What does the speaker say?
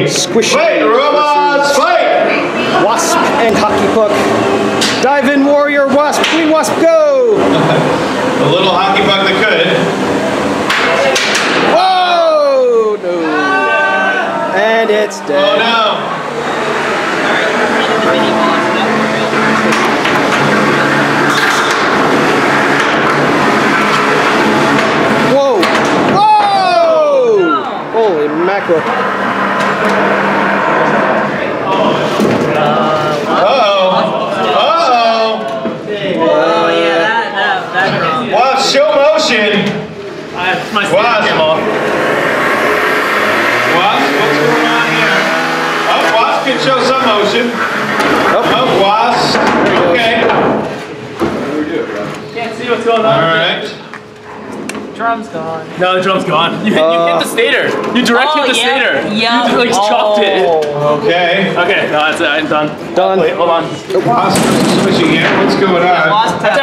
Squishy. Fight, robots, fight! Wasp and Hockey Puck. Dive in, Warrior. Wasp, Queen Wasp, go! A little hockey puck that could. Whoa! No. And it's dead. Oh no! Whoa! Whoa! Holy mackerel. Wasp, show motion. My Wasp. Came off. Wasp, what's going on here? Oh, Wasp can show some motion. Oh, Wasp. Okay. Can't see what's going on. All right. Drum's gone. No, the drum's gone. You hit the stator. You direct hit the stator. Yeah. You like chopped it. Okay. Okay, no, that's it. I'm done. Done. Wait, hold on. Wasp is switching here. What's going on? Wasp has